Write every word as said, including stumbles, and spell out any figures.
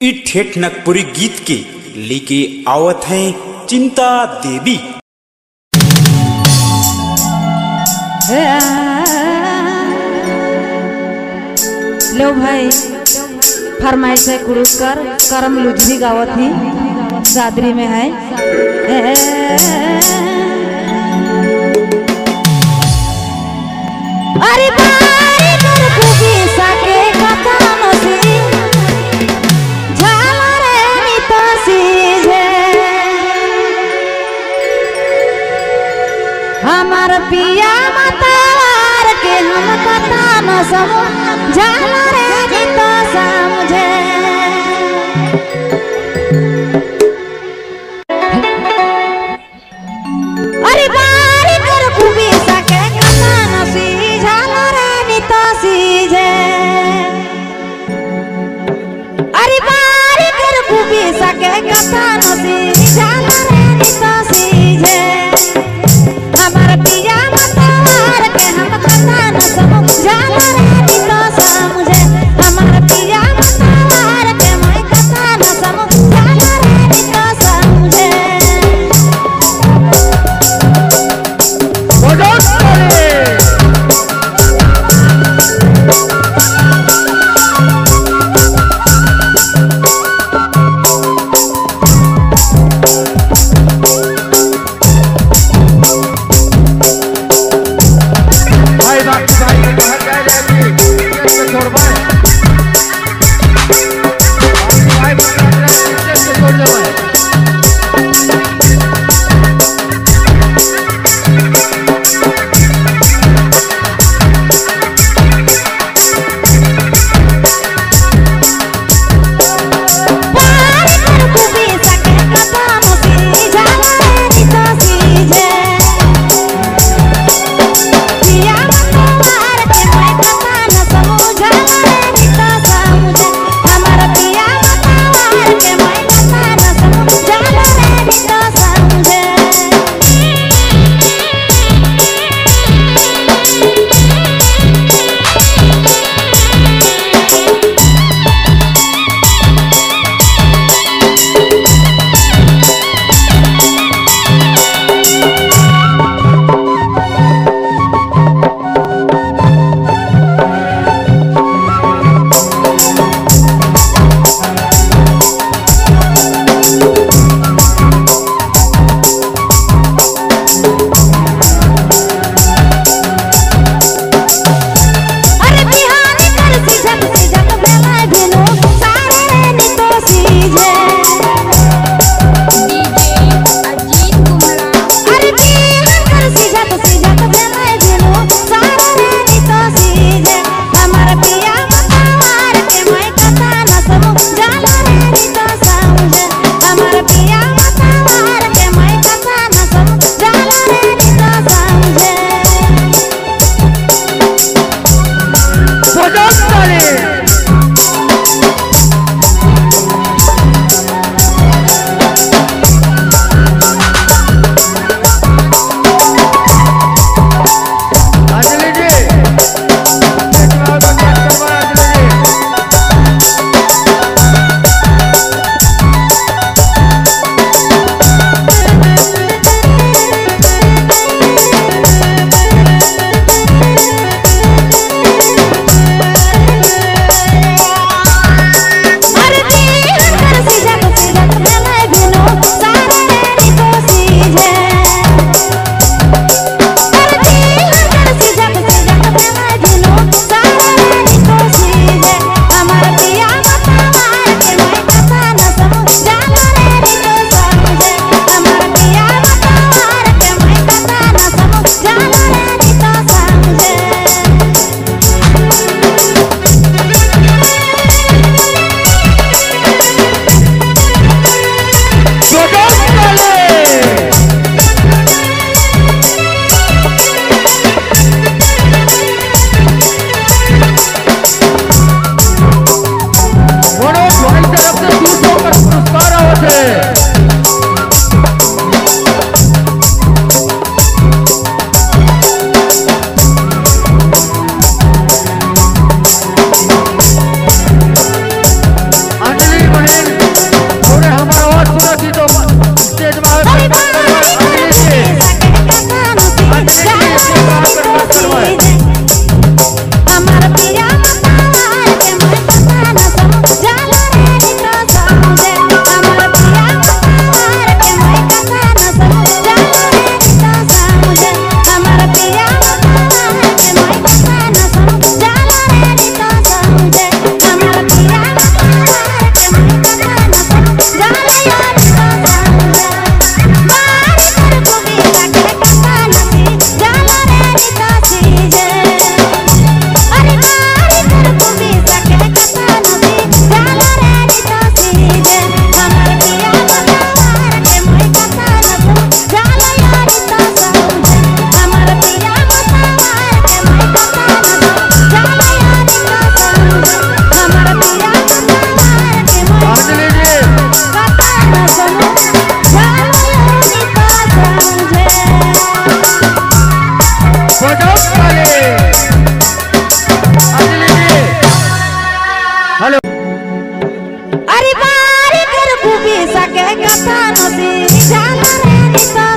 इ ठेठ नगपुरी गीत के लेके आवत हैं चिंता देवी। लो भाई फरमाइश है कुरुस कर करम लुझरी गावत ही सादरी में है। अरे बारी कर खूबी साके कथा नसी झाला रे मितासी जे हमार पिया मतार के हम कथा न समझ झाला रे मिता समझे। अरे बारी कर खूबी साके कथा नसी झाला रे मिता सीजे। अरे बारी कर खूबी साके कथा नसी झाला रे मिता सीजे हमार पिया मतार के हम कथा न समझ झाला रे मिता समझे। हमार पिया मतार के मैं कथा न समझ झाला रे मिता समझे। अंजलि के कथा नसी झाला रे नित